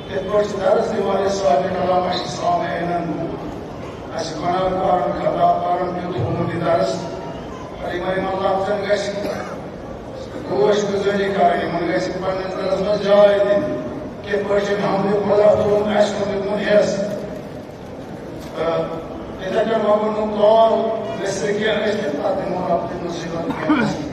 Depois de dar as demais sabe naquela mais só menino, as guardaram cada para que comunidades, ali mais não lá tem gás, coisas que ele cai, mas gás para nas mas já ele, que depois de não me falar tudo, acho que não me conhece. Então já vamos no colo, nesse aqui é este tá demorado de nos ir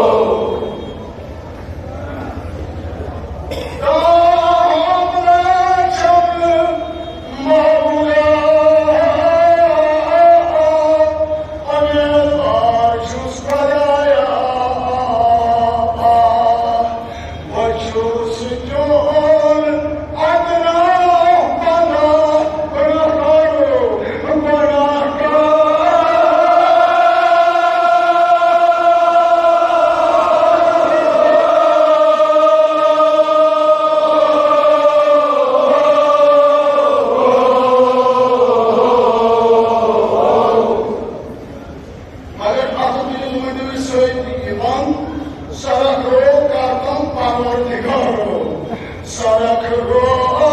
Oh Ivan, Sarakro Kartam Parvardigaro, Sarakro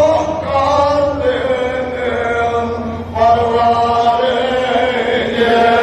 Kartam Parvardigaro.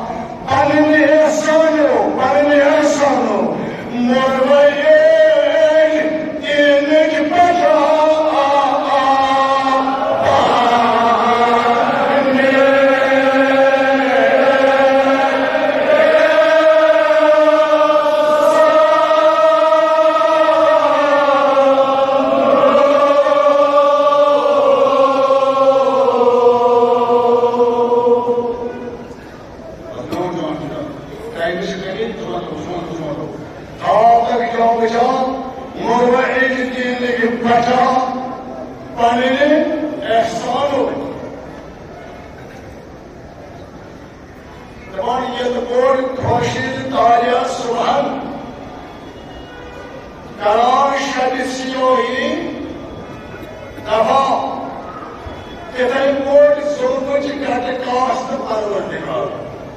Morvaye मुर्वईन पटा पाने एहसानो दपान ये bore खोशीद तालिया सुबहन करार शबिसियो ही दफा कितने board सोच कहते cast परवरदिगार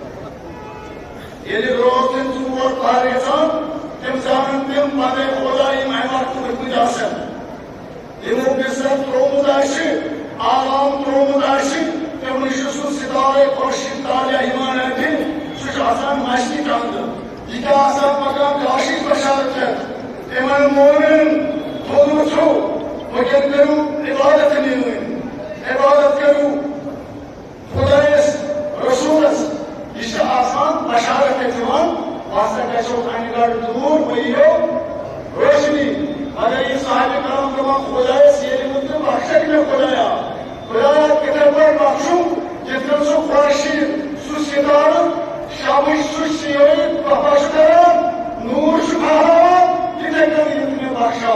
ये रोज़ जुवर तारीख़ तम जान तम पदे खुदाई महमत कुछ आसन यमो बिसर त्रोमुद आशि आराम त्रोमुद आशि तम निशु सितारे खुर्शीद तालिया ईमान है सुश आसान मस्ती कांद ये आसान मकाम काशी बशारत है तमन मोमिन थोड़ो छो वजन करूं इबादत नहीं इबादत करूं खुदायस रसूलस ये आसान बशारत है जवान वास्ता कैसो अनिगार दूर वहीयो रोशनी मगर ये साहिब करम जमा खुदायस ये मुझे बख्शक में खुदाया खुदाया कितने पर बख्शूं जितना सो खुर्शी सुसिदार शाबिश सुसियोई बख्शकर नूर शुभारा कितने कभी इतने बख्शा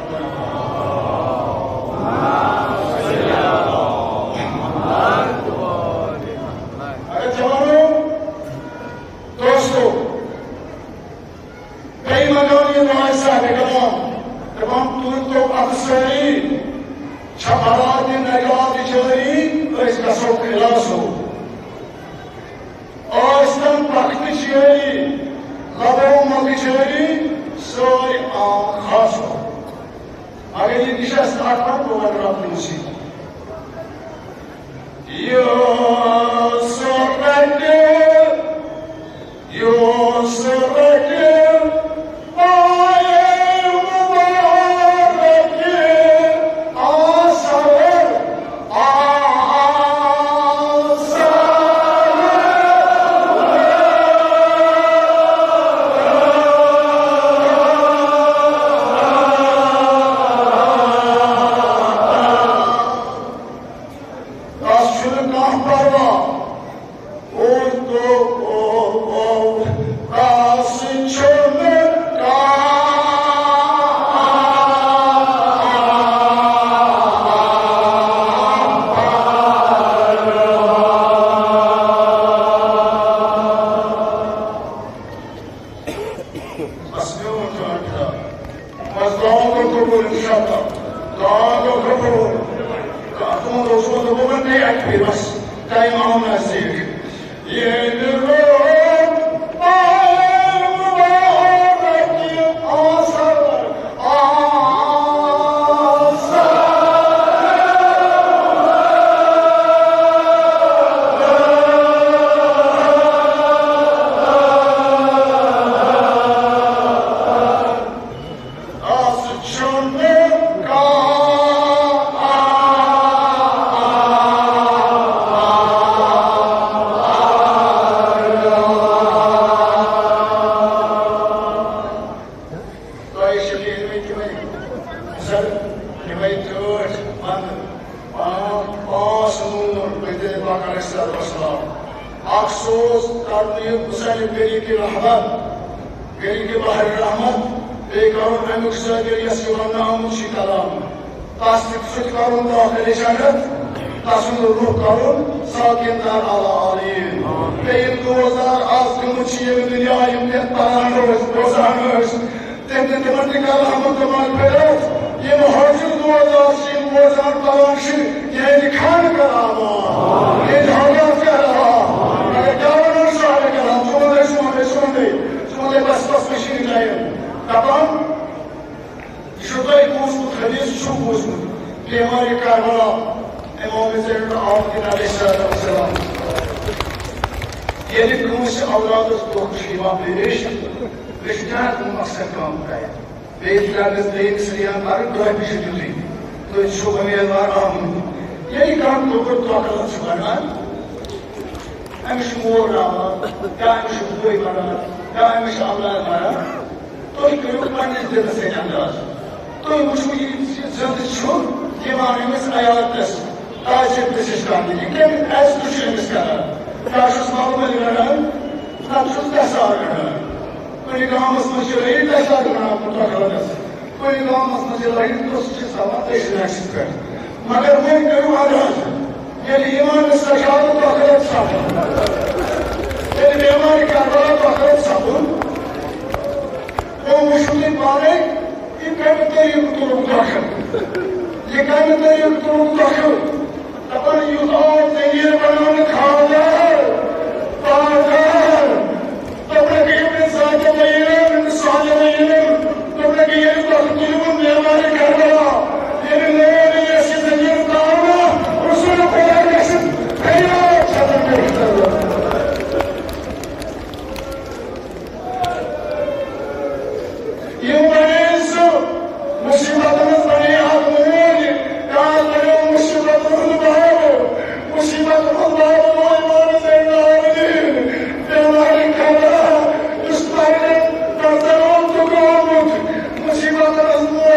छपारात नजात चोरी गसो खिलासो औस्तम पख्त चोरी लबो मग चोरी सोई आम खासो अगर ये दिशा स्टार्ट कर तो अगर आप मुझे यो सोरटे कोई गांव मसले लड़ी तो उसके सवाल रिएक्शन कर मगर वो करूँ आजाद ये ईमान सजाद तो आखिरत साबुन ये बीमारी का बड़ा तो आखिरत साबुन वो मुश्किल पाने ये कम तरीक तो दाखिल ये कम तरीक तो दाखिल अपन यूथ और जंगीर बनाने खाना पागल तुमने कहीं में साथ में साथ में तुमने कहीं ये तो तुम बीमारी कर रहा ये लोग ऐसे जंगीर खाना उसने कोई ऐसे कहीं चला नहीं ये मरीज मुसीबत में बने आदमी काल बने मुसीबत में बाबू मुसीबत में बाबू ईमान से नारी बीमारी खड़ा इस पर करते हो तो मुसीबत में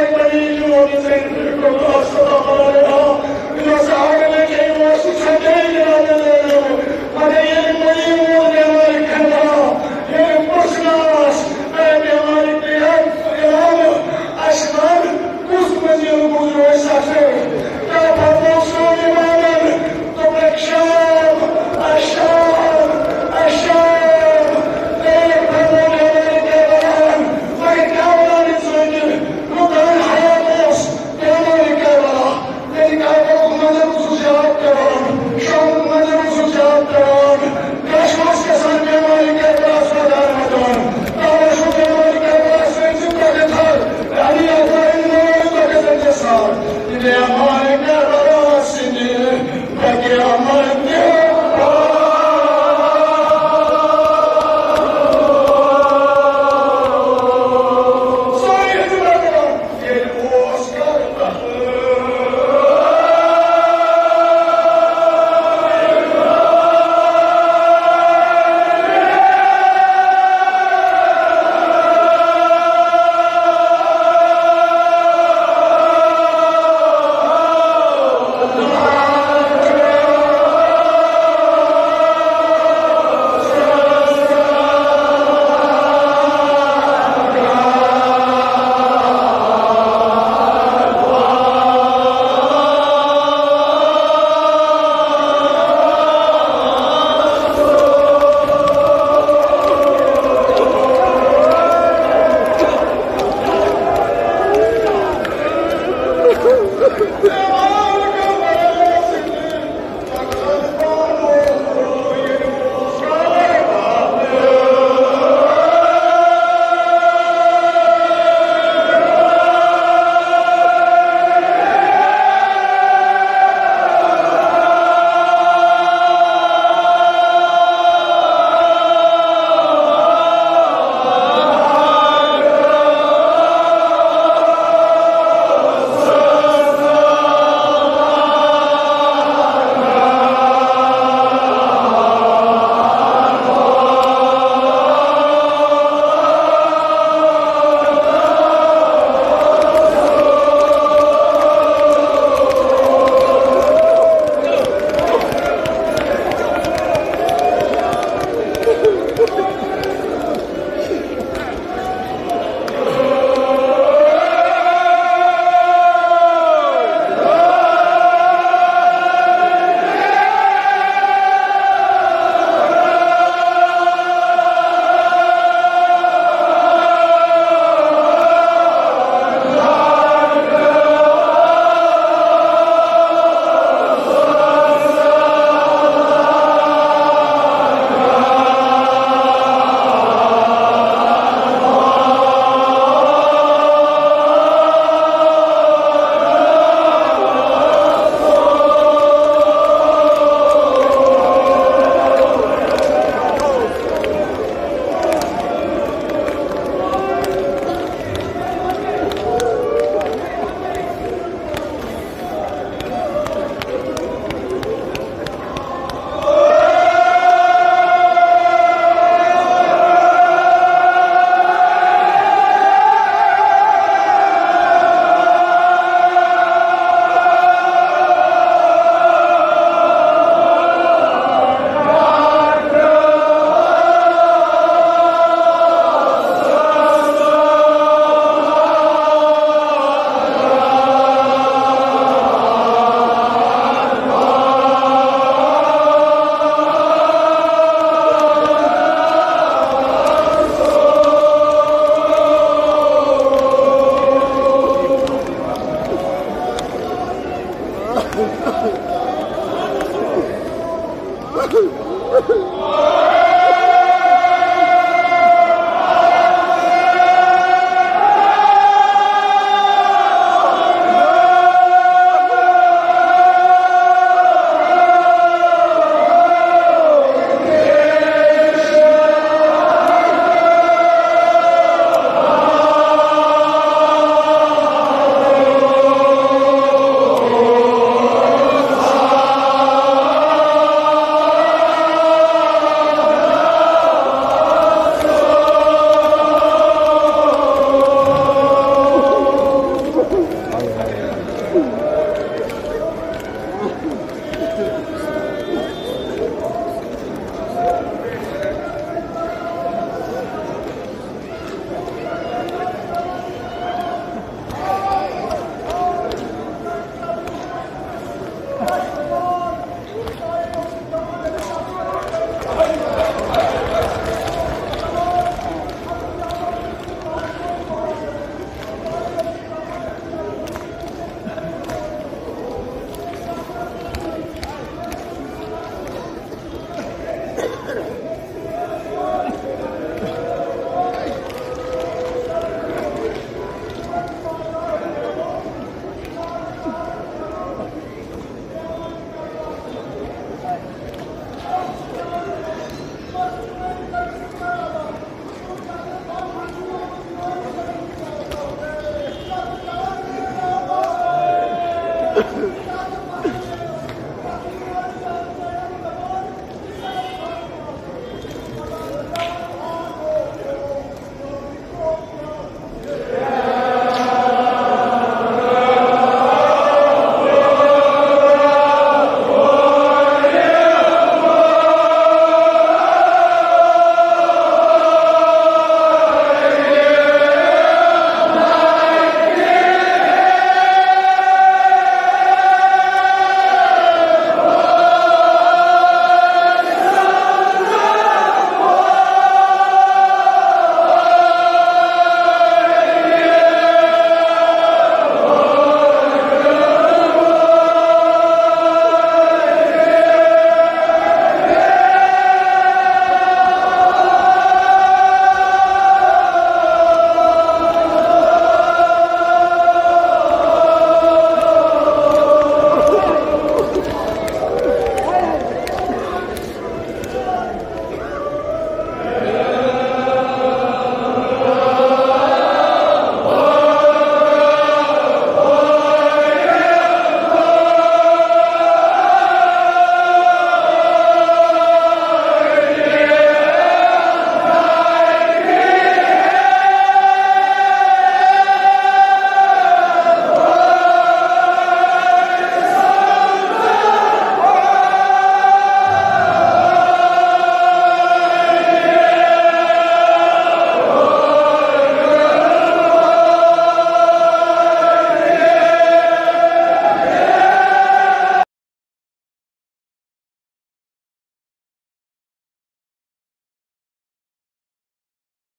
Amen.